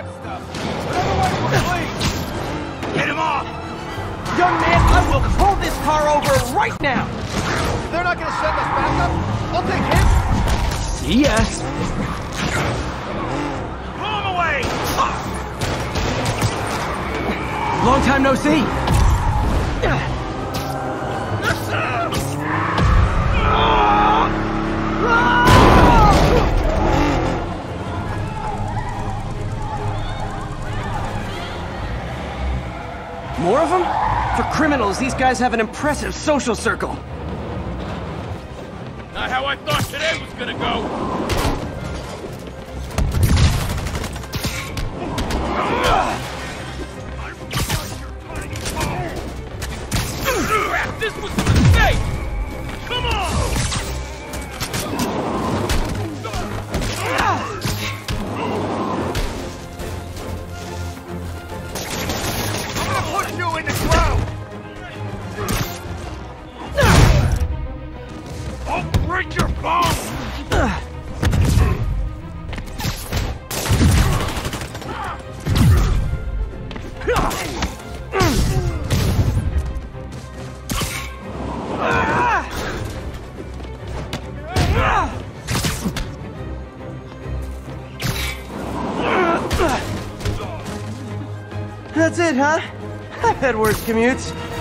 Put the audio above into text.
that stuff. Please. Get him off! Young man, I will pull this car over right now! They're not gonna send us backup? I'll take him! Yes. Blow him away! Long time no see. More of them? For criminals, these guys have an impressive social circle. Not how I thought today was gonna go. This was a mistake! Come on! I'm gonna push you in the ground! I'll break your bones! That's it, huh? I've had worse commutes.